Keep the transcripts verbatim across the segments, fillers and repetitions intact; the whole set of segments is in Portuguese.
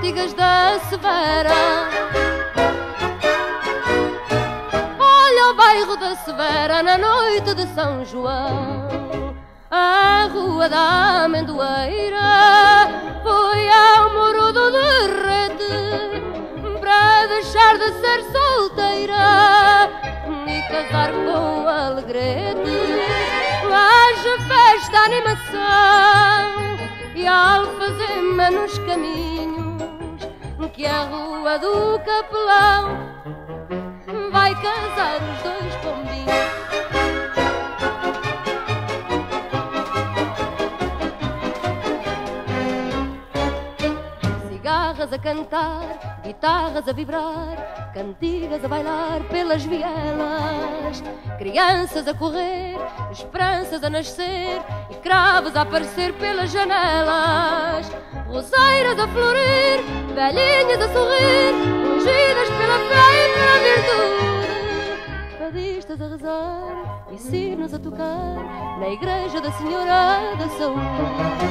cantigas da Severa. Olha o bairro da Severa na noite de São João, a Rua da Amendoeira foi ao muro do derrete para deixar de ser solteira e casar com o Alegrete. Haja festa, animação e alfazema nos caminhos, que a Rua do Capelão vai casar os dois pombinhos. Cigarras a cantar, guitarras a vibrar, cantigas a bailar pelas vielas, crianças a correr, esperanças a nascer e cravos a aparecer pelas janelas, roseiras a florir, velhinhas a sorrir, ungidas pela fé e pela virtude, fadistas a rezar e sinos a tocar na igreja da Senhora da Saúde.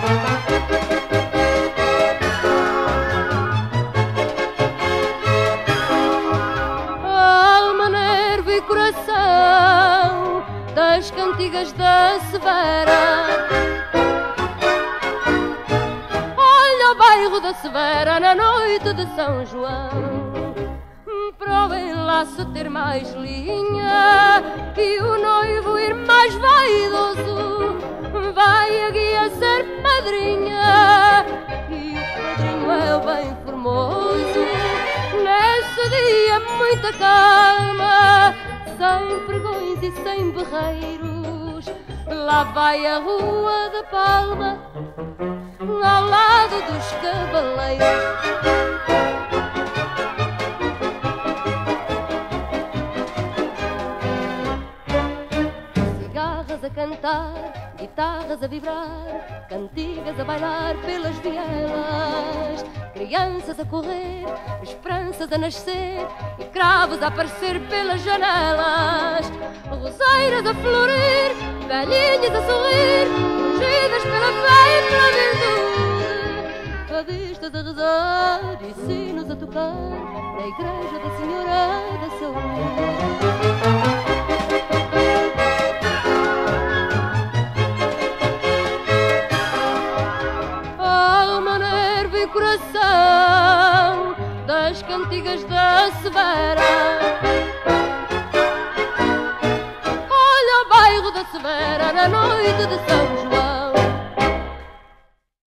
Coração das cantigas da Severa. Olha o bairro da Severa na noite de São João, para o enlace ter mais linha e o noivo ir mais vaidoso, vai a guia ser madrinha e o padrinho é o bem formoso. Nesse dia muita calma, sem pregões e sem berreiros, lá vai a Rua da Palma ao lado dos cavaleiros. Cigarras a cantar, guitarras a vibrar, cantigas a bailar pelas vielas, crianças a correr, esperanças a nascer e cravos a aparecer pelas janelas, roseiras a florir, velhinhas a sorrir, ungidas pela fé e pela virtude, fadistas a rezar e sinos a tocar na igreja da Senhora da Saúde. Coração das cantigas da Severa. Olha o bairro da Severa na noite de São João.